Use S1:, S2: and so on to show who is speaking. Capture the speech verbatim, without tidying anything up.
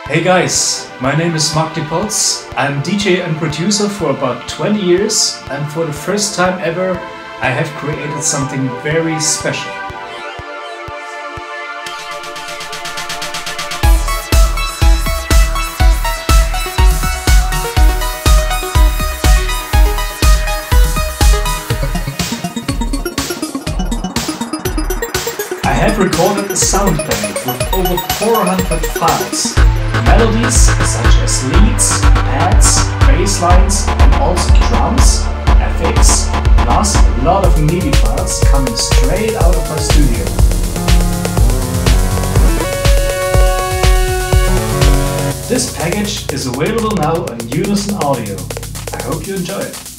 S1: Hey guys, my name is Mark Depolz. I'm D J and producer for about twenty years, and for the first time ever I have created something very special. I have recorded a sound bank with over four hundred files. Melodies such as leads, pads, basslines and also drums, F X, plus a lot of midi files coming straight out of my studio. This package is available now on Unison Audio. I hope you enjoy it.